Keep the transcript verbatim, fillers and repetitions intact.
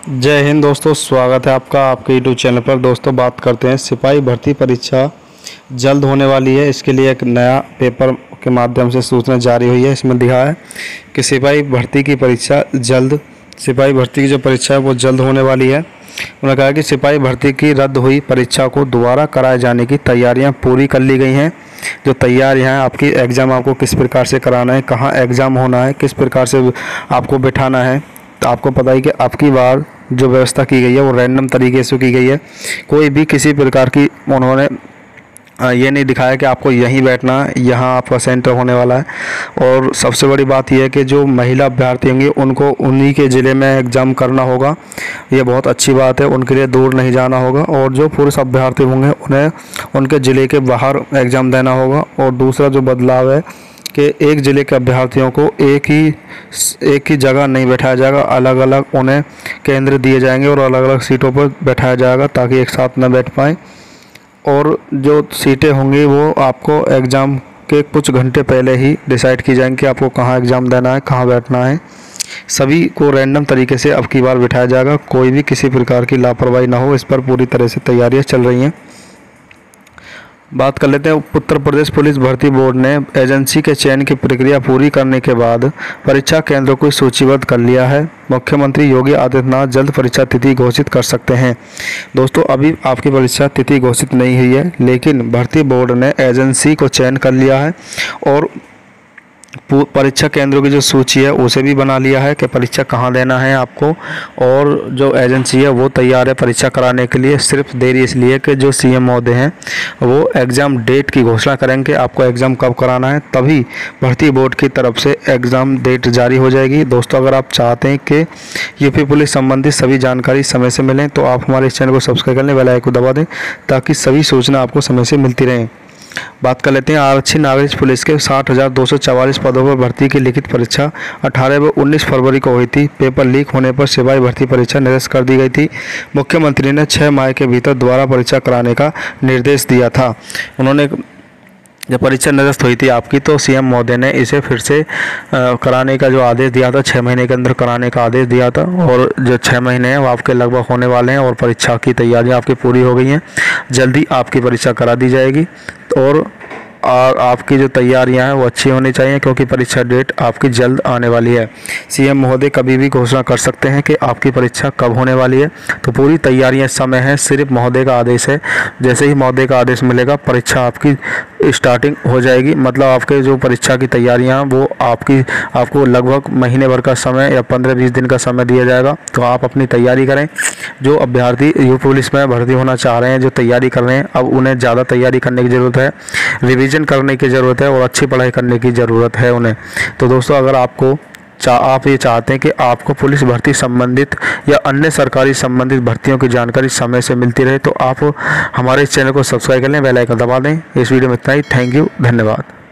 जय हिंद दोस्तों, स्वागत है आपका आपके यूट्यूब चैनल पर। दोस्तों बात करते हैं सिपाही भर्ती परीक्षा जल्द होने वाली है। इसके लिए एक नया पेपर के माध्यम से सूचना जारी हुई है। इसमें दिखा है कि सिपाही भर्ती की परीक्षा जल्द सिपाही भर्ती की जो परीक्षा है वो जल्द होने वाली है। उन्होंने कहा कि सिपाही भर्ती की रद्द हुई परीक्षा को दोबारा कराए जाने की तैयारियां पूरी कर ली गई हैं। जो तैयारियां हैं आपकी एग्ज़ाम आपको किस प्रकार से कराना है, कहाँ एग्ज़ाम होना है, किस प्रकार से आपको बिठाना है। तो आपको पता है कि आपकी बार जो व्यवस्था की गई है वो रैंडम तरीके से की गई है। कोई भी किसी प्रकार की उन्होंने ये नहीं दिखाया कि आपको यहीं बैठना है, यहाँ आपका सेंटर होने वाला है। और सबसे बड़ी बात यह है कि जो महिला अभ्यर्थी होंगे उनको उन्हीं के ज़िले में एग्ज़ाम करना होगा। ये बहुत अच्छी बात है, उनके लिए दूर नहीं जाना होगा। और जो पुरुष अभ्यर्थी होंगे उन्हें उनके ज़िले के बाहर एग्ज़ाम देना होगा। और दूसरा जो बदलाव है कि एक ज़िले के अभ्यर्थियों को एक ही एक ही जगह नहीं बैठाया जाएगा, अलग अलग उन्हें केंद्र दिए जाएंगे और अलग अलग सीटों पर बैठाया जाएगा ताकि एक साथ न बैठ पाएँ। और जो सीटें होंगी वो आपको एग्ज़ाम के कुछ घंटे पहले ही डिसाइड की जाएंगी कि आपको कहाँ एग्ज़ाम देना है, कहाँ बैठना है। सभी को रैंडम तरीके से अब की बार बिठाया जाएगा, कोई भी किसी प्रकार की लापरवाही ना हो। इस पर पूरी तरह से तैयारियां चल रही हैं। बात कर लेते हैं। उत्तर प्रदेश पुलिस भर्ती बोर्ड ने एजेंसी के चयन की प्रक्रिया पूरी करने के बाद परीक्षा केंद्रों को सूचीबद्ध कर लिया है। मुख्यमंत्री योगी आदित्यनाथ जल्द परीक्षा तिथि घोषित कर सकते हैं। दोस्तों अभी आपकी परीक्षा तिथि घोषित नहीं हुई है, लेकिन भर्ती बोर्ड ने एजेंसी को चयन कर लिया है और परीक्षा केंद्रों की जो सूची है उसे भी बना लिया है कि परीक्षा कहाँ देना है आपको। और जो एजेंसी है वो तैयार है परीक्षा कराने के लिए। सिर्फ देरी इसलिए कि जो सीएम महोदय हैं वो एग्ज़ाम डेट की घोषणा करेंगे, आपको एग्ज़ाम कब कराना है, तभी भर्ती बोर्ड की तरफ से एग्ज़ाम डेट जारी हो जाएगी। दोस्तों अगर आप चाहते हैं कि यूपी पुलिस संबंधित सभी जानकारी समय से मिलें तो आप हमारे इस चैनल को सब्सक्राइब कर लें, बेल आइकन को दबा दें ताकि सभी सूचना आपको समय से मिलती रहें। बात कर लेते हैं आरक्षी नागरिक पुलिस के साठ हज़ार दो सौ चवालीस पदों पर भर्ती की लिखित परीक्षा अठारह व उन्नीस फरवरी को हुई थी। पेपर लीक होने पर सिपाही भर्ती परीक्षा निरस्त कर दी गई थी। मुख्यमंत्री ने छह माह के भीतर दोबारा परीक्षा कराने का निर्देश दिया था। उन्होंने जब परीक्षा निरस्त हुई थी आपकी तो सीएम महोदय ने इसे फिर से आ, कराने का जो आदेश दिया था, छः महीने के अंदर कराने का आदेश दिया था। और जो छः महीने हैं वो आपके लगभग होने वाले हैं और परीक्षा की तैयारियां आपकी पूरी हो गई हैं। जल्दी आपकी परीक्षा करा दी जाएगी और और आपकी जो तैयारियां हैं वो अच्छी होनी चाहिए क्योंकि परीक्षा डेट आपकी जल्द आने वाली है। सीएम महोदय कभी भी घोषणा कर सकते हैं कि आपकी परीक्षा कब होने वाली है, तो पूरी तैयारियां इस समय हैं। सिर्फ महोदय का आदेश है, जैसे ही महोदय का आदेश मिलेगा परीक्षा आपकी स्टार्टिंग हो जाएगी। मतलब आपके जो परीक्षा की तैयारियां हैं वो आपकी आपको लगभग महीने भर का समय या पंद्रह बीस दिन का समय दिया जाएगा। तो आप अपनी तैयारी करें। जो अभ्यर्थी यूपी पुलिस में भर्ती होना चाह रहे हैं, जो तैयारी कर रहे हैं, अब उन्हें ज़्यादा तैयारी करने की ज़रूरत है, रिवीजन करने की ज़रूरत है और अच्छी पढ़ाई करने की ज़रूरत है उन्हें। तो दोस्तों अगर आपको चा आप ये चाहते हैं कि आपको पुलिस भर्ती संबंधित या अन्य सरकारी संबंधित भर्तियों की जानकारी समय से मिलती रहे तो आप हमारे इस चैनल को सब्सक्राइब कर लें, बेल आइकन दबा दें। इस वीडियो में इतना ही। थैंक यू, धन्यवाद।